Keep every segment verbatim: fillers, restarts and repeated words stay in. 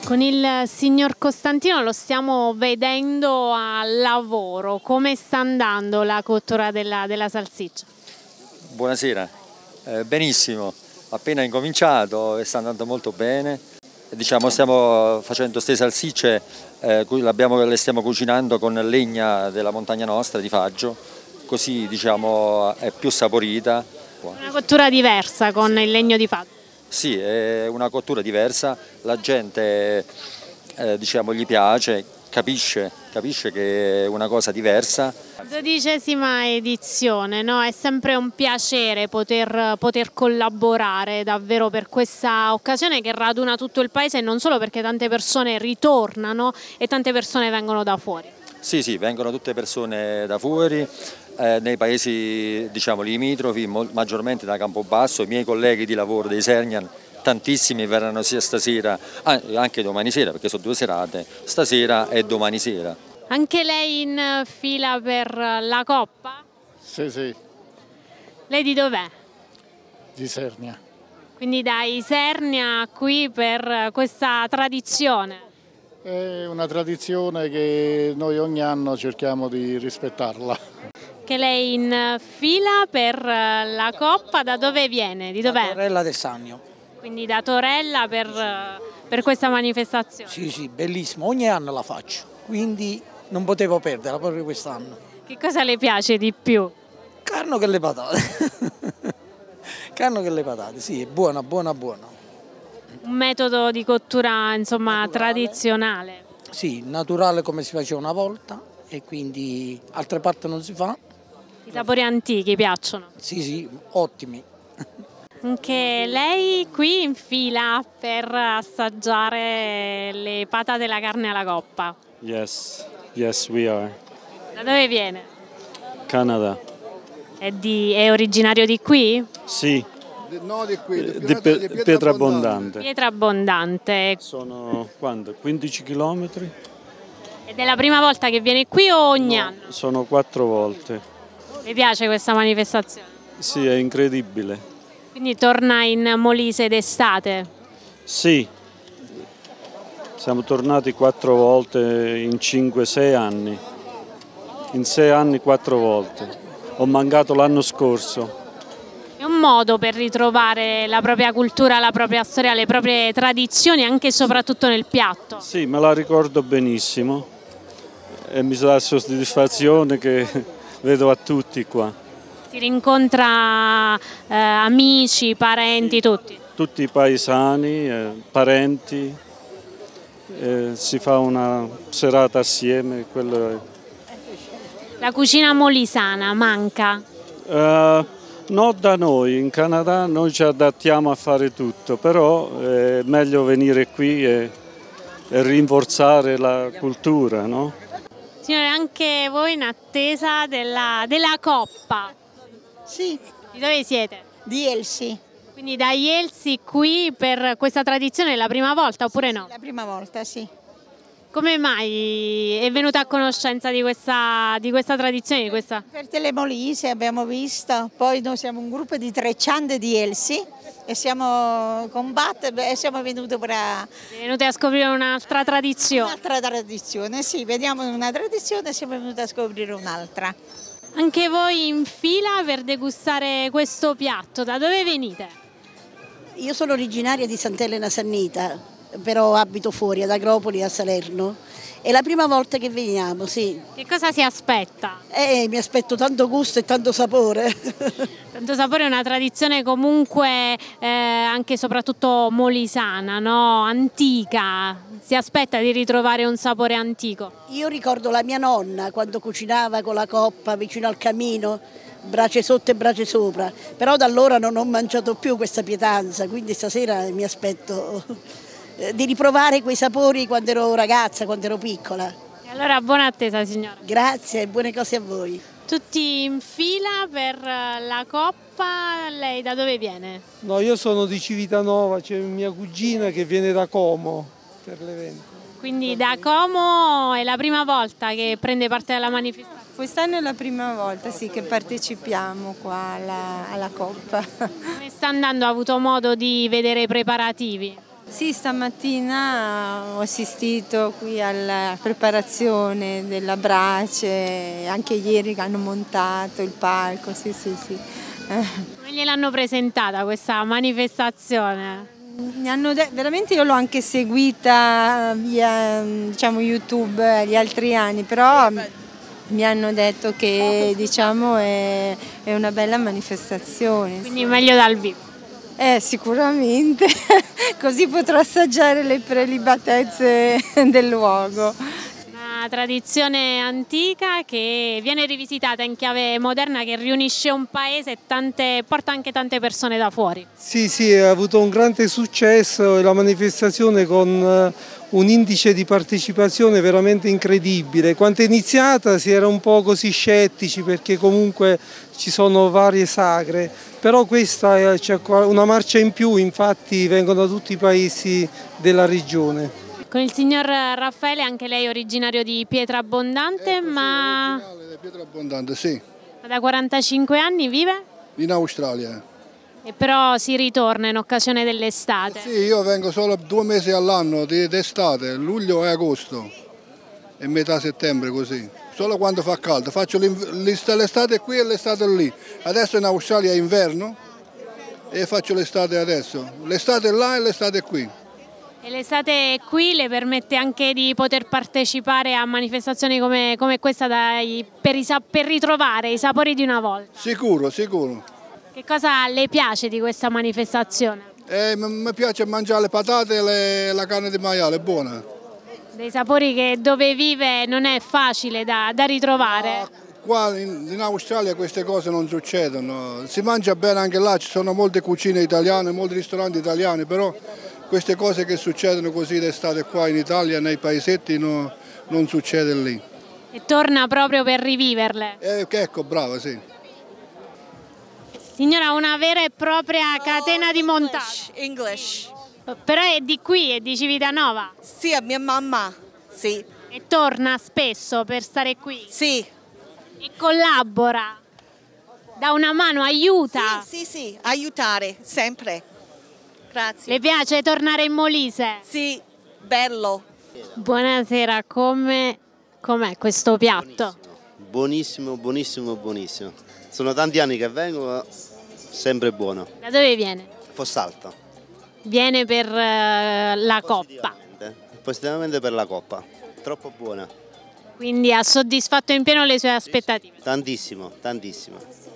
Con il signor Costantino lo stiamo vedendo al lavoro. Come sta andando la cottura della, della salsiccia? Buonasera, eh, benissimo, appena incominciato e sta andando molto bene. Diciamo, stiamo facendo queste salsicce, eh, le stiamo cucinando con legna della montagna nostra di Faggio, così diciamo è più saporita. Una cottura diversa con il legno di Faggio. Sì, è una cottura diversa, la gente eh, diciamo, gli piace, capisce, capisce che è una cosa diversa. Dodicesima edizione, no? È sempre un piacere poter, poter collaborare davvero per questa occasione che raduna tutto il paese, non solo perché tante persone ritornano e tante persone vengono da fuori. Sì, sì, vengono tutte persone da fuori, eh, nei paesi diciamo, limitrofi, maggiormente da Campobasso. I miei colleghi di lavoro dei Sernian, tantissimi verranno sia stasera, anche domani sera, perché sono due serate, stasera e domani sera. Anche lei in fila per la Coppa? Sì, sì. Lei di dov'è? Di Isernia. Quindi da Isernia qui per questa tradizione? È una tradizione che noi ogni anno cerchiamo di rispettarla. Che lei in fila per la Coppa, da dove viene? Di dov'è? Da Torella del Sannio. Quindi da Torella per, per questa manifestazione? Sì, sì, bellissimo, ogni anno la faccio, quindi non potevo perderla proprio quest'anno. Che cosa le piace di più? Carno che le patate. Carno che le patate, sì, è buona, buona, buona. Un metodo di cottura insomma Naturale. tradizionale? Sì, naturale come si faceva una volta e quindi altre parti non si fa. I sapori antichi piacciono? Sì, sì, ottimi. Anche lei qui in fila per assaggiare le patate e la carne alla Coppa? Yes, yes we are. Da dove viene? Canada. È, di, è originario di qui? Sì, No, di qui, di, di Pe- di Pietrabbondante. Pietrabbondante. Sono quando? quindici chilometri? Ed è la prima volta che viene qui o ogni No, anno? sono quattro volte. Mi piace questa manifestazione? Sì, è incredibile. Quindi torna in Molise d'estate? Sì, siamo tornati quattro volte in cinque sei anni. In sei anni quattro volte. Ho mancato l'anno scorso. È un modo per ritrovare la propria cultura, la propria storia, le proprie tradizioni, anche e soprattutto nel piatto. Sì, me la ricordo benissimo e mi dà soddisfazione che vedo a tutti qua. Si rincontra eh, amici, parenti, tutti? Tutti i paesani, eh, parenti, eh, si fa una serata assieme. Quello è. La cucina molisana manca? Uh, non da noi, in Canada noi ci adattiamo a fare tutto, però è meglio venire qui e, e rinforzare la cultura, no? Signore, anche voi in attesa della, della Coppa? Sì, Di dove siete? di Elsi, Quindi da Ielsi qui per questa tradizione è la prima volta oppure no? la prima volta, sì. Come mai è venuta a conoscenza di questa, di questa tradizione? Di questa... Per Telemolise abbiamo visto, poi noi siamo un gruppo di trecento di Elsi e siamo combatte e siamo venuti per Venute a scoprire un'altra tradizione. un'altra tradizione. Sì, vediamo una tradizione e siamo venuti a scoprire un'altra. Anche voi in fila per degustare questo piatto, da dove venite? Io sono originaria di Sant'Elena Sannita, però abito fuori, ad Agropoli, a Salerno. È la prima volta che veniamo, sì. Che cosa si aspetta? Eh, mi aspetto tanto gusto e tanto sapore. Tanto sapore è una tradizione comunque eh, anche e soprattutto molisana, no? Antica. Si aspetta di ritrovare un sapore antico. Io ricordo la mia nonna quando cucinava con la coppa vicino al camino, brace sotto e brace sopra, però da allora non ho mangiato più questa pietanza, quindi stasera mi aspetto di riprovare quei sapori quando ero ragazza, quando ero piccola. E allora buona attesa signora. Grazie e buone cose a voi. Tutti in fila per la Coppa, lei da dove viene? No, io sono di Civitanova, c'è mia cugina che viene da Como per l'evento. Quindi da Como è la prima volta che prende parte alla manifestazione? Quest'anno è la prima volta sì, che partecipiamo qua alla, alla Coppa. Come sta andando? Ha avuto modo di vedere i preparativi? Sì, stamattina ho assistito qui alla preparazione della brace, anche ieri che hanno montato il palco, sì sì sì. Come gliel'hanno presentata questa manifestazione? Mi hanno de- veramente io l'ho anche seguita via, diciamo, YouTube gli altri anni, però mi hanno detto che, diciamo, è, è una bella manifestazione. Quindi meglio dal vivo. Eh, sicuramente, così potrò assaggiare le prelibatezze del luogo. Una tradizione antica che viene rivisitata in chiave moderna, che riunisce un paese e tante, porta anche tante persone da fuori. Sì, sì, ha avuto un grande successo e la manifestazione con un indice di partecipazione veramente incredibile. Quando è iniziata si era un po' così scettici perché comunque ci sono varie sagre, però questa c'è una marcia in più, infatti vengono da tutti i paesi della regione. Con il signor Raffaele, anche lei è originario di Pietrabbondante, ecco, ma sì, di Pietrabbondante, sì. da quarantacinque anni vive? In Australia. E però si ritorna in occasione dell'estate. Sì, io vengo solo due mesi all'anno d'estate, luglio e agosto e metà settembre così. Solo quando fa caldo, faccio l'estate qui e l'estate lì. Adesso in Australia è inverno e faccio l'estate adesso. L'estate là e l'estate qui. E l'estate qui le permette anche di poter partecipare a manifestazioni come, come questa dai, per, i, per ritrovare i sapori di una volta? Sicuro, sicuro. Che cosa le piace di questa manifestazione? Eh, mi piace mangiare le patate e le, la carne di maiale, è buona. Dei sapori che dove vive non è facile da, da ritrovare. Ah, qua in, in Australia queste cose non succedono, si mangia bene anche là, ci sono molte cucine italiane, molti ristoranti italiani, però queste cose che succedono così d'estate qua in Italia, nei paesetti, no, non succede lì. E torna proprio per riviverle? Eh, ecco, brava, sì. Signora, una vera e propria catena di montaggio. English. Però è di qui, è di Civitanova? Sì, a mia mamma, sì. E torna spesso per stare qui? Sì. E collabora? Dà una mano, aiuta? Sì, sì, sì, aiutare, sempre. Grazie. Le piace tornare in Molise? Sì, bello. Buonasera, come com'è questo piatto? Buonissimo, buonissimo, buonissimo. Sono tanti anni che vengo, ma sempre buono. Da dove viene? Fossalta. Viene per uh, la coppa. Positivamente per la coppa. Troppo buona. Quindi ha soddisfatto in pieno le sue aspettative? Tantissimo, tantissimo.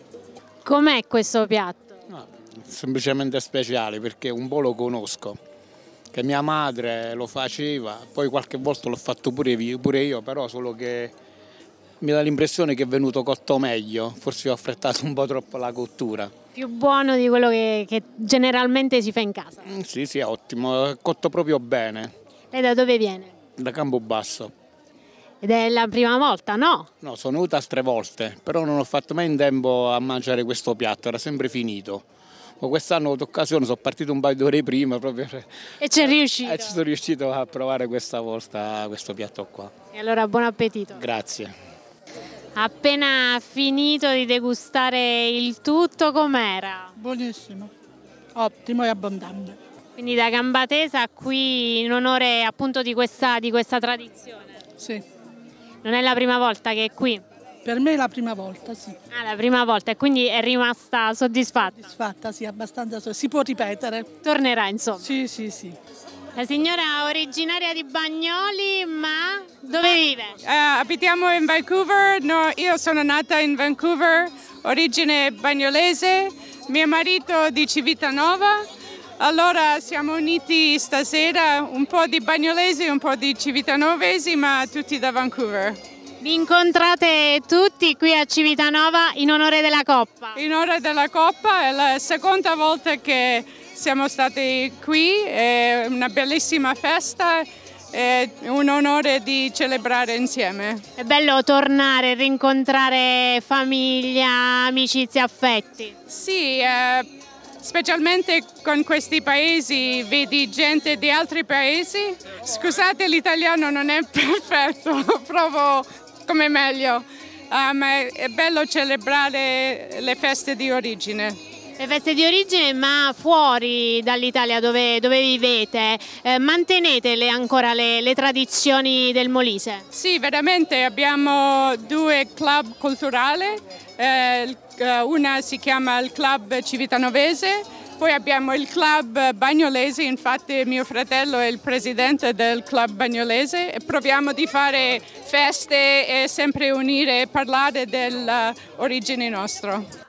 Com'è questo piatto? No, semplicemente speciale perché un po' lo conosco, che mia madre lo faceva, poi qualche volta l'ho fatto pure io, però solo che mi dà l'impressione che è venuto cotto meglio, forse ho affrettato un po' troppo la cottura. Più buono di quello che, che generalmente si fa in casa? Mm, sì, sì, è ottimo, è cotto proprio bene. Lei da dove viene? Da Campobasso. Ed è la prima volta, no? No, sono venuto altre volte, però non ho fatto mai in tempo a mangiare questo piatto, era sempre finito. Ma quest'anno ho avuto occasione, sono partito un paio d'ore prima proprio per... E c'è riuscito? E ci sono riuscito a provare questa volta questo piatto qua. E allora buon appetito. Grazie. Appena finito di degustare il tutto, com'era? Buonissimo, ottimo e abbondante. Quindi da Gambatesa qui in onore appunto di questa, di questa tradizione? Sì. Non è la prima volta che è qui? Per me è la prima volta, sì. Ah, la prima volta, e quindi è rimasta soddisfatta? Soddisfatta, sì, abbastanza. Si può ripetere. Tornerà, insomma? Sì, sì, sì. La signora originaria di Bagnoli, ma dove vive? Uh, abitiamo in Vancouver, no, io sono nata in Vancouver, origine bagnolese, mio marito di Civitanova, allora siamo uniti stasera, un po' di bagnolesi, un po' di civitanovesi, ma tutti da Vancouver. Vi incontrate tutti qui a Civitanova in onore della Coppa? In onore della Coppa, è la seconda volta che siamo stati qui, è una bellissima festa, è un onore di celebrare insieme. È bello tornare, rincontrare famiglia, amicizie, affetti. Sì, eh, specialmente con questi paesi, vedi gente di altri paesi. Scusate, l'italiano non è perfetto, provo come meglio, uh, ma è bello celebrare le feste di origine. Le feste di origine, ma fuori dall'Italia dove, dove vivete, eh, mantenete le, ancora le, le tradizioni del Molise? Sì, veramente abbiamo due club culturali, eh, una si chiama il Club Civitanovese, poi abbiamo il Club Bagnolese, infatti mio fratello è il presidente del Club Bagnolese e proviamo di fare feste e sempre unire e parlare dell'origine nostra.